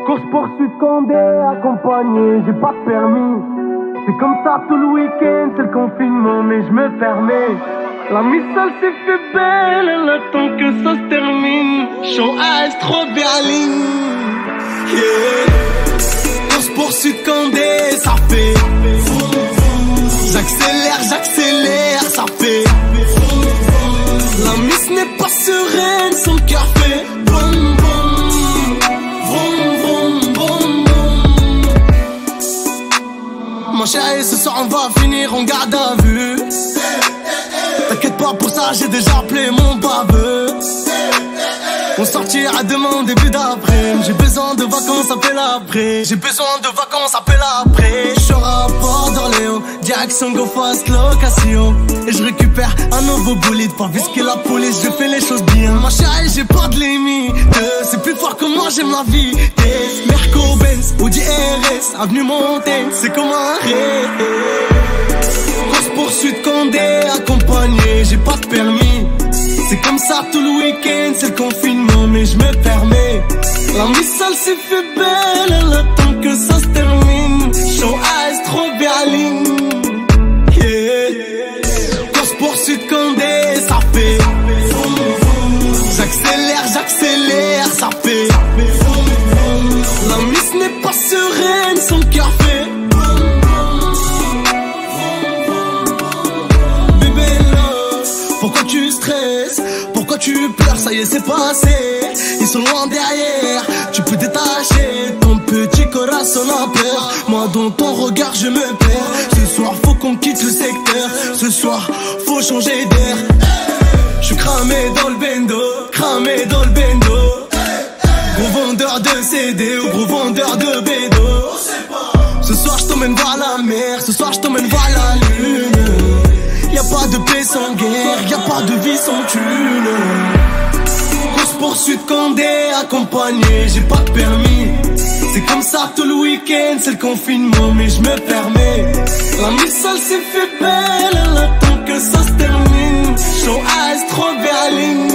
Course-poursuite Condé, accompagné, j'ai pas de permis. C'est comme ça tout le week-end, c'est le confinement, mais je me permets. La missale s'est fait belle, elle attend que ça se termine. Chant Astro Berlin. Yeah. Course-poursuite Condé, ça fait. J'accélère, ça fait. La miss n'est pas sereine, son cœur fait boum boum. Vroom, vroom, boum boum. Mon chéri, ce soir on va finir en garde à vue. T'inquiète pas pour ça, j'ai déjà appelé mon baveux. On sortira demain au début d'après. J'ai besoin de vacances, appelle après. J'ai besoin de vacances, appelle après. Je suis à Port d'Orléans, direction Go Fast location. Et je récupère un nouveau bolide. Pas visquer la police, je fais les choses bien. Ma chérie, j'ai pas de limite. C'est plus fort que moi, j'aime la vie. Merco Benz, Audi RS, avenue Montaigne, c'est comme un rêve. Course-poursuite Condé, accompagné, j'ai pas de permis. C'est comme ça tout le week-end, c'est le confinement, mais je me permets. La missale s'est fait belle, elle attend que ça se termine. Chant Astro Berlin. Yeah. Course-poursuite Condé, ça fait. J'accélère, ça fait. La miss n'est pas sereine, son cœur fait. Pourquoi tu stresses? Pourquoi tu pleures? Ça y est, c'est passé. Ils sont loin derrière. Tu peux détacher ton petit corazon à peur. Moi, dans ton regard, je me perds. Ce soir, faut qu'on quitte le secteur. Ce soir, faut changer d'air. Je suis cramé dans le bendo. Cramé dans le bendo. Gros vendeur de CD ou gros vendeur de bédo. Ce soir, je t'emmène voir la mer. Ce soir, je t'emmène voir la lune. Y'a pas de paix sans guerre, y'a pas de vie sans thune. Course-poursuite Condé, accompagné, j'ai pas de permis. C'est comme ça tout le week-end, c'est le confinement, mais je me permets. La missale s'est fait belle, elle attend que ça se termine. Chant Astro Berlin.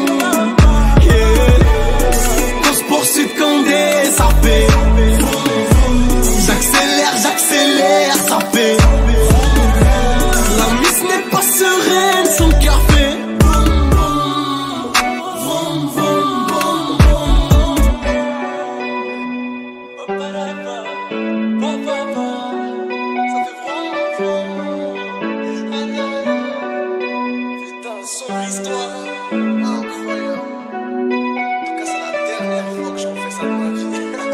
Yeah. Course-poursuite Condé, ça fait. J'accélère, ça fait. La miss n'est pas sereine, son cœur fait. Vroom, vroom, boum, boum. Ça fait vroom, vroom. Putain, son histoire incroyable. En tout cas, c'est la dernière fois que j'en fais ça de ma vie.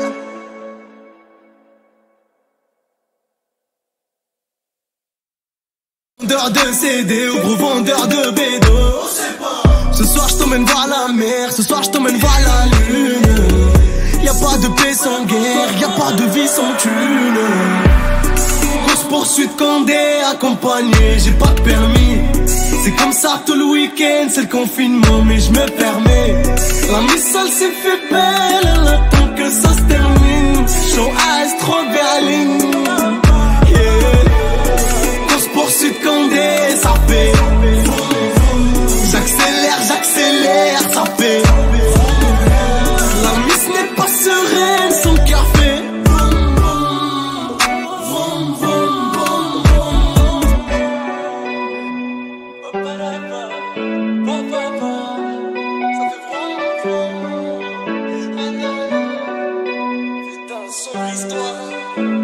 Vendeur de CD ou gros vendeur de bédo. Ce soir je t'emmène voir la mer, ce soir je t'emmène voir la lune. Y'a pas de paix sans guerre, y'a pas de vie sans thune. Course-poursuite Condé, accompagné, j'ai pas de permis. C'est comme ça tout le week-end, c'est le confinement, mais je me permets. La missale s'est fait belle, elle attend que ça se termine. Chant Astro Berlin. Course-poursuite Condé, ça fait. J'accélère, ça fait. La miss n'est pas sereine, son cœur fait. Vroom, vroom, boum, boum. Ça fait vroom, vroom. Putain, son histoire.